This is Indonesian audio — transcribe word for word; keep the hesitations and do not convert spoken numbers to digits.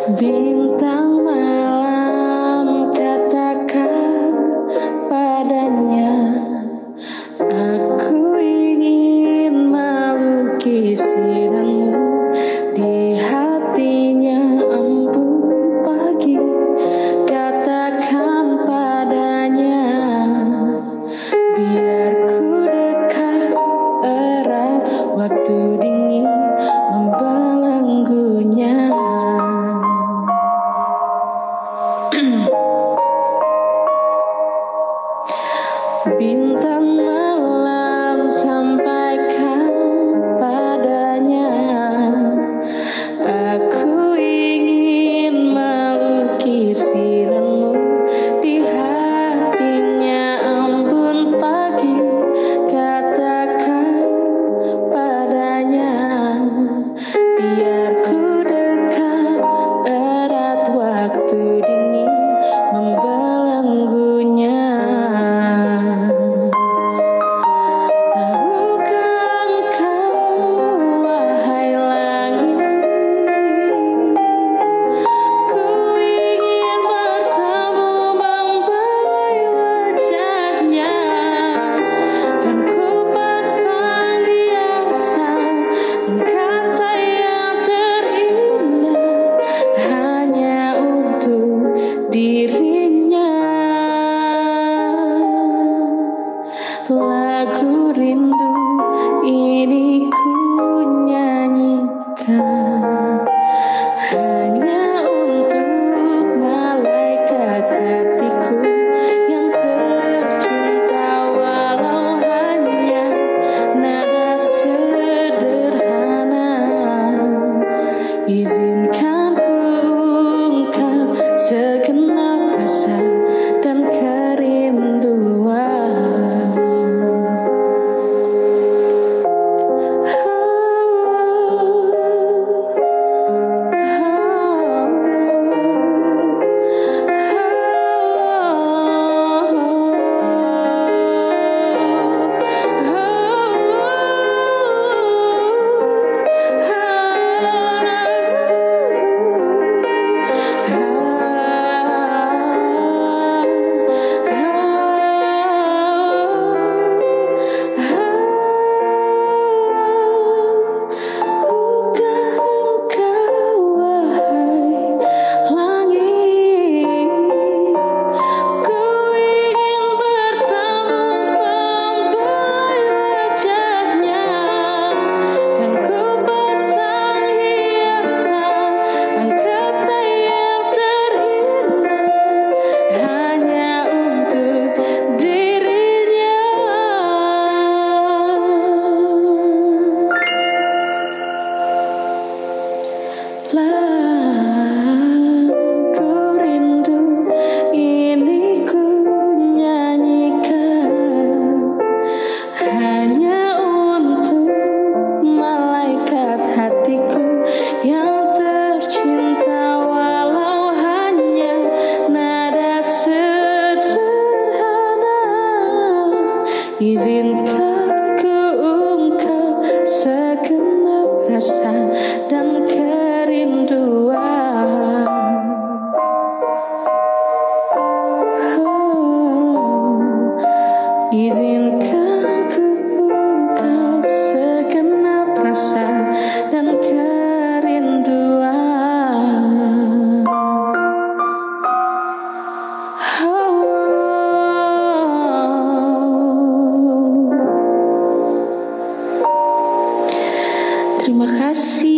Bintang malam, katakan padanya, aku ingin melukisimu di hatinya. Embun pagi, katakan padanya, biar ku dekat erat, waktu dingin membelenggunya. Bintang malam, sampaikan padanya, aku ingin melukisimu di hatinya. Embun pagi, katakan padanya, biar ku dekat erat, waktu dingin membelenggunya. Dirinya, lagu rindu ini ku nyanyikan hanya untuk malaikat hatiku yang tercinta. Walau hanya nada sederhana, izinkan ku ungkap segenap rasa dan kerinduan. Lagu rindu ini ku nyanyikan hanya untuk malaikat hatiku yang tercinta. Walau hanya nada sederhana, izinkan ku ungkap segenap rasa dan kerinduan. Oh, izinkan ku ungkap segenap rasa dan kerinduan. Oh, terima kasih.